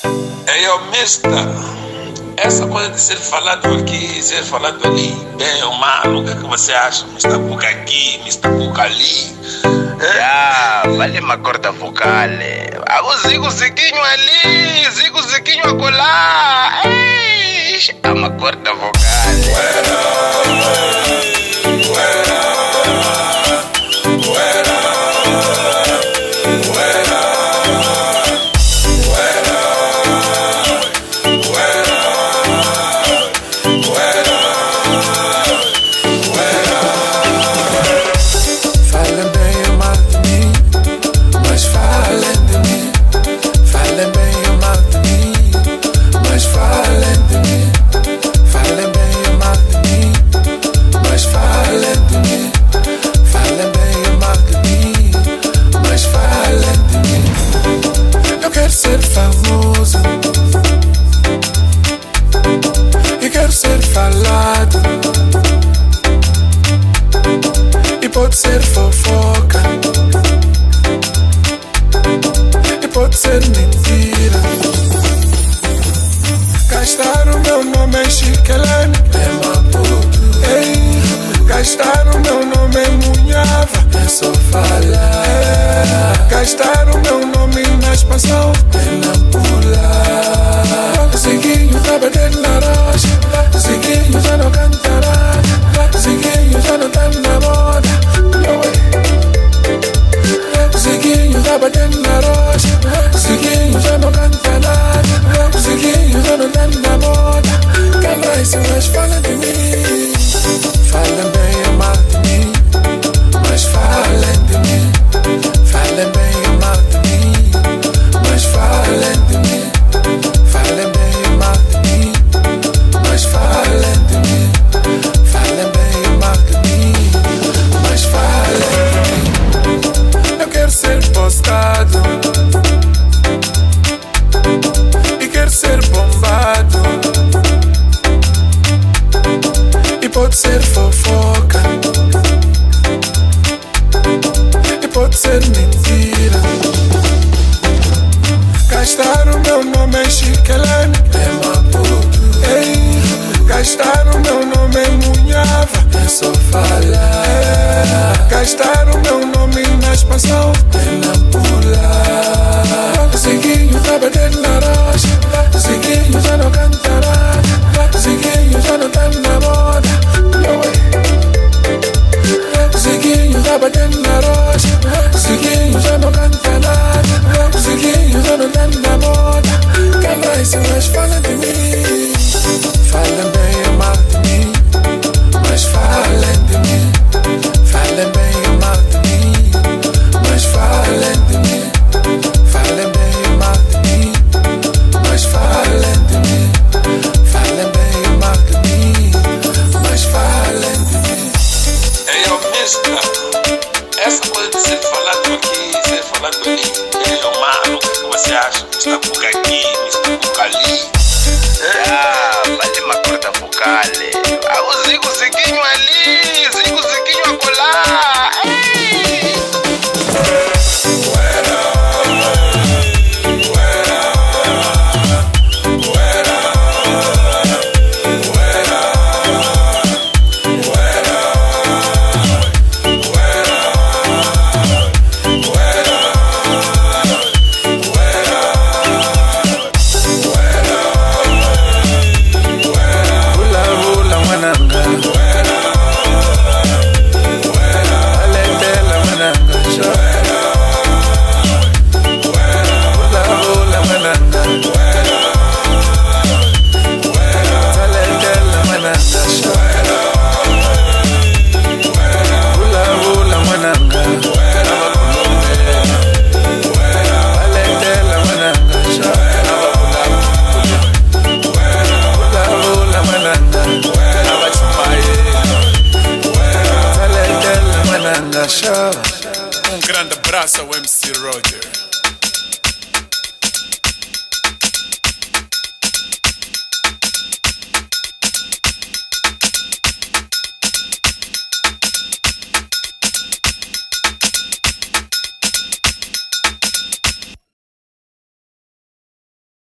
Ei, ô mister, essa coisa de ser falado aqui, ser falado ali, bem ou mal, o que é que você acha? Mr. Book aqui, Mr. Book ali. Vale uma corda vocal. O Zico Ziquinho ali, Zico Ziquinho acolá. É uma corda vocal. Ser famoso e quero ser falado, e pode ser fofoca, e pode ser mentira. Gastar o meu nome em chiquelene, é maputo. Gastar o meu nome em munhava, é só falar. Gastar o meu nome na expansão, é na pula. O Ziquinho tá batendo na rocha, o Ziquinho já não cantará, o Ziquinho já não tá na moda. O Ziquinho tá batendo na rocha, o Ziquinho já não canta nada, o Ziquinho já não tá na moda. Calma, se mais fala de mim. Falem bem ou mal de mim, mas falem de mim. Falem bem ou mal de mim, mas falem de mim. Falem bem ou mal de mim, mas falem de mim. Falem bem ou mal de mim, mas falem de mim. Eu quero ser postado e quero ser bombado, e pode ser fofoca, e pode ser mentira. Gastar o meu nome em chiquelene, é maputo. Gastar o meu nome em munhava, é só falar. Gastar o meu nome na expansão, é na pula. O Ziquinho tá batendo na rocha, o Ziquinho já não cantará, o Ziquinho já não tá na moda. O Ziquinho tá batendo na rocha, o Ziquinho já não canta nada, o Ziquinho já não tá na moda. Calma, se mais fala de mim. Falem bem ou mal de mim, mas falem de mim. Falem bem ou mal de mim, mas falem de mim. Falem bem ou mal de mim, mas falem de mim. Falem bem ou mal de mim, mas falem de mim. Ei, ô mister, essa coisa de ser falado aqui, ser falado ali, bem ou mal, o que é que você acha? Mr. Book aqui, Mr. Book ali. Vale uma corda vocal. O Zico Ziquinho ali, Zico Ziquinho acolá. Um grande abraço ao MC